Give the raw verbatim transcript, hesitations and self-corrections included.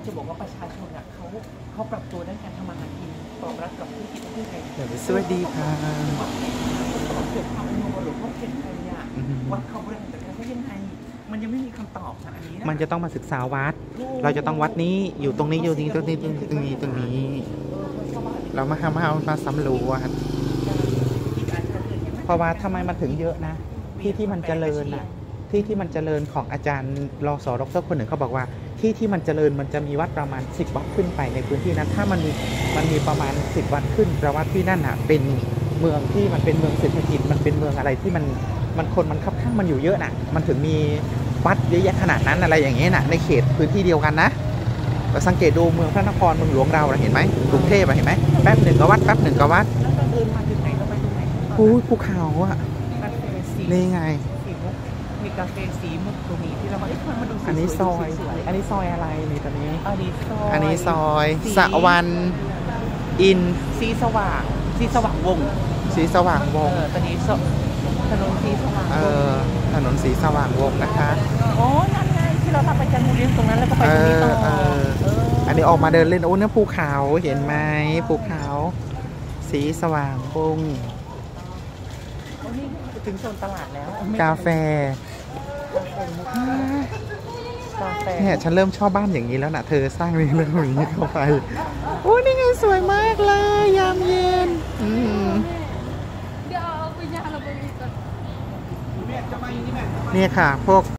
จะบอกว่าประชาชนอ่ะเขาเขาปรับตัวด้านการทำมาหากินตอบรับกับธุรกิจที่ไทยสวัสดีค่ะเกิดความโนหรือเขาเป็นใครอ่ะวัดเขาบริหารจัดการเขายังไงมันยังไม่มีคำตอบนะอันนี้มันจะต้องมาศึกษาวัดเราจะต้องวัดนี้อยู่ตรงนี้อยู่นี้ตรงนี้ตรงนี้ตรงนี้ตรงนี้เรามาทำมามาสำรวจเพราะว่าทำไมมันถึงเยอะนะที่ที่มันเจริญน่ะที่ที่มันเจริญของอาจารย์รอสอดรคนหนึ่งเขาบอกว่าที่ที่มันเจริญมันจะมีวัดประมาณสิบวัดขึ้นไปในพื้นที่นั้นถ้ามันมีมันมีประมาณสิบวัดขึ้นแปลว่าที่นั่นอ่ะเป็นเมืองที่มันเป็นเมืองเศรษฐกิจมันเป็นเมืองอะไรที่มันมันคนมันคับข้างมันอยู่เยอะน่ะมันถึงมีวัดเยอะแยะขนาดนั้นอะไรอย่างเงี้ยน่ะในเขตพื้นที่เดียวกันนะเราสังเกตดูเมืองพระนครเมืองหลวงเราเห็นไหมกรุงเทพเห็นไหมแป๊บหนึ่งก็วัดแป๊บหนึ่งก็วัดแล้วเราเดินมาถึงไหนเราไปตรงไหนภูภูเขาอ่ะนี่ไงมีกาแฟสีมุกตรงนี้ที่เราบอกเอ๊ะมันมาดูอันนี้ซอยอันนี้ซอยอะไรนี่ตอนนี้อันนี้ซอยอันนี้ซอยสวรรค์อินสีสว่างสีสว่างวงสีสว่างวงตอนนี้ถนนสีสว่างเออถนนสีสว่างวงนะคะอ๋อนั่นไงที่เราทำไปจันทบุรีตรงนั้นแล้วก็ไปตรงนี้ต่ออันนี้ออกมาเดินเล่นโอ้เนี่ยภูเขาเห็นไหมภูเขาสีสว่างวงถึงโซนตลาดแล้วกาแฟเนี่ยฉันเริ่มชอบบ้านอย่างนี้แล้วนะเธอสร้างเรื่องอย่างนี้เข้าไปโอ้นี่ไงสวยมากเลยยามเย็นเนี่ยค่ะพวก